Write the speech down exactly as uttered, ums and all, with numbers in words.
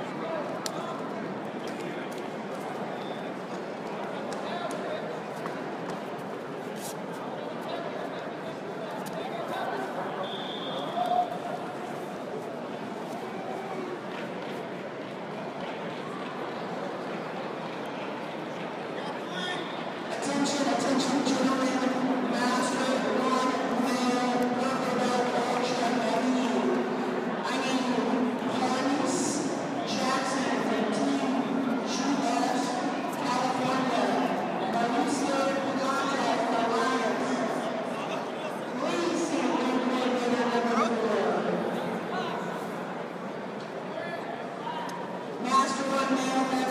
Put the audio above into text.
Attention, attention, gentlemen, master one male purple belt culture menu. I need Harness Jackson from Team U S California, Mauricio Pagante from Alliance. Please see the number four. Master one male